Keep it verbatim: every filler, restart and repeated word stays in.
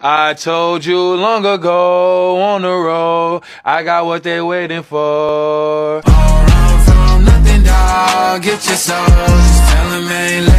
I told you long ago on the road, I got what they waiting for. All run from nothing, dog. Get your soul. Just tell 'em ain't